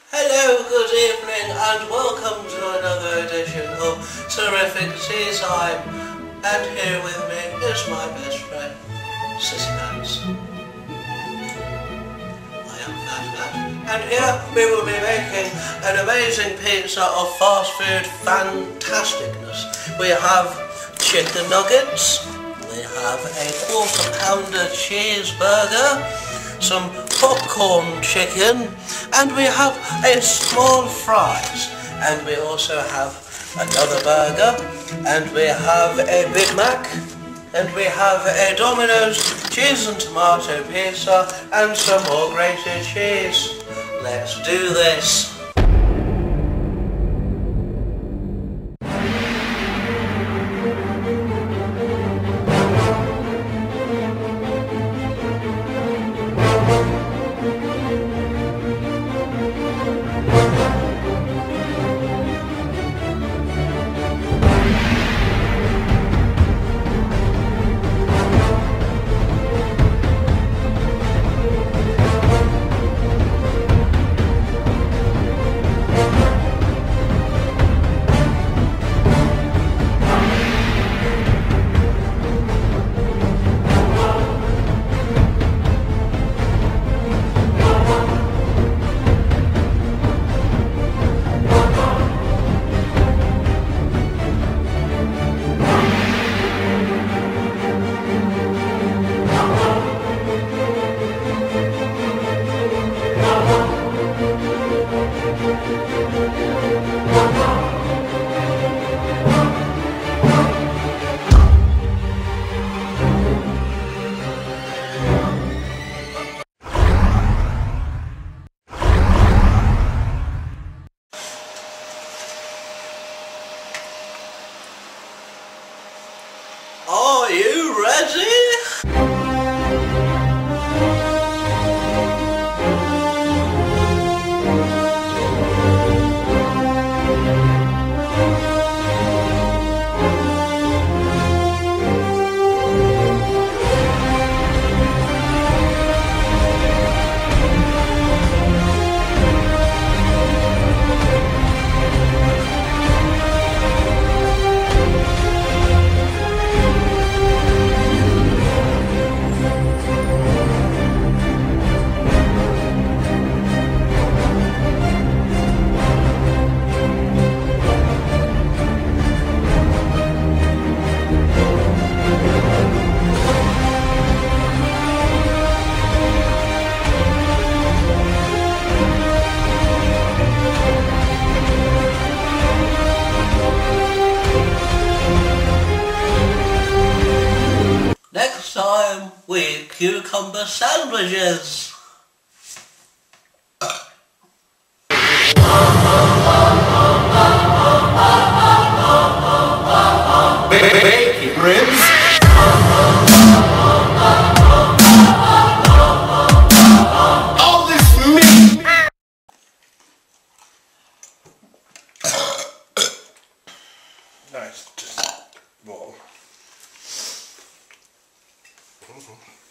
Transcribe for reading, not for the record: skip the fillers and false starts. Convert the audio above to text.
Hello, good evening, and welcome to another edition of Terrific Seaside. And here with me is my best friend, Sissy Pants. I am Fat, and here we will be making an amazing pizza of fast food fantasticness. We have chicken nuggets, we have a quarter-pounder cheeseburger, some popcorn chicken, and we have a small fries, and we also have another burger, and we have a Big Mac, and we have a Domino's cheese and tomato pizza, and some more grated cheese. Let's do this. Are you ready? Next time we eat cucumber sandwiches. Bacon ribs. All this meat. Nice, just roll.